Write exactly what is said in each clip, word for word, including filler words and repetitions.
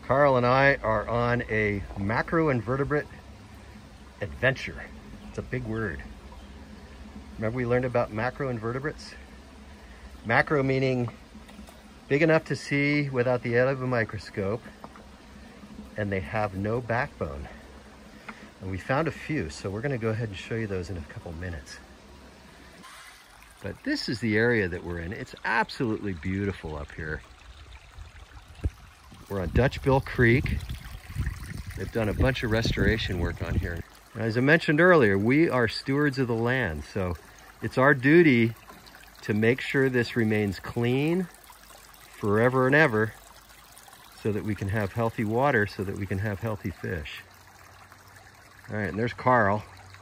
Carl and I are on a macroinvertebrate adventure. It's a big word. Remember we learned about macroinvertebrates? Macro meaning big enough to see without the aid of a microscope, and they have no backbone. And we found a few, so we're gonna go ahead and show you those in a couple minutes. But this is the area that we're in. It's absolutely beautiful up here. We're on Dutchbill Creek. They've done a bunch of restoration work on here. And as I mentioned earlier, we are stewards of the land, so it's our duty to make sure this remains clean forever and ever so that we can have healthy water, so that we can have healthy fish. All right, and there's Carl.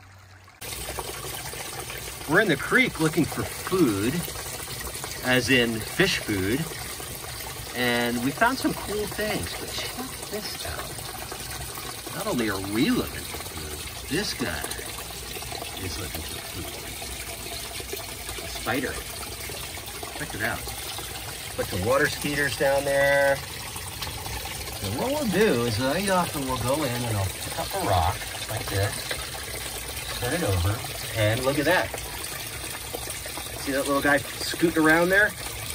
We're in the creek looking for food, as in fish food, and we found some cool things, but check this out. Not only are we looking for food, this guy is looking for food. A spider. Check it out. Put the water skeeters down there. And what we'll do is very often we'll go in and I'll pick up a rock like this, turn it over, and look at that. See that little guy scooting around there?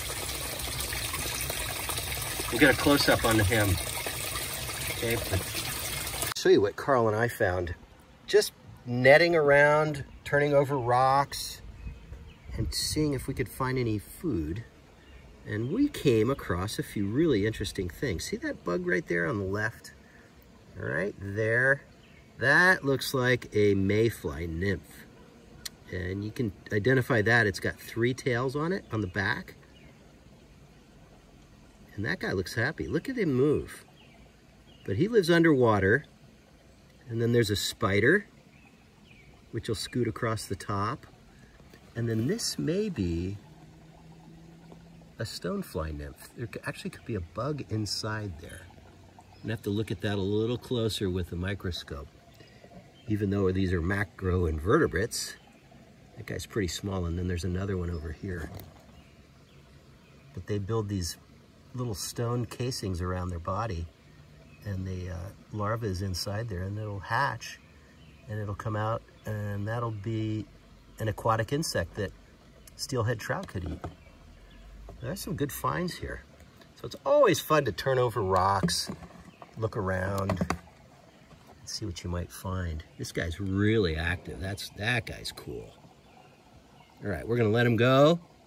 We'll get a close-up on him. Okay, but I'll show you what Carl and I found. Just netting around, turning over rocks, and seeing if we could find any food. And we came across a few really interesting things. See that bug right there on the left? Right there. That looks like a mayfly nymph. And you can identify that. It's got three tails on it on the back. And that guy looks happy. Look at him move. But he lives underwater. And then there's a spider, which will scoot across the top. And then this may be a stonefly nymph. There actually could be a bug inside there. You have to look at that a little closer with a microscope. Even though these are macroinvertebrates, that guy's pretty small, and then there's another one over here. But they build these little stone casings around their body, and the uh, larva is inside there, and it'll hatch, and it'll come out, and that'll be an aquatic insect that steelhead trout could eat. There's some good finds here. So it's always fun to turn over rocks, look around, and see what you might find. This guy's really active. That's, that guy's cool. All right, we're gonna let him go.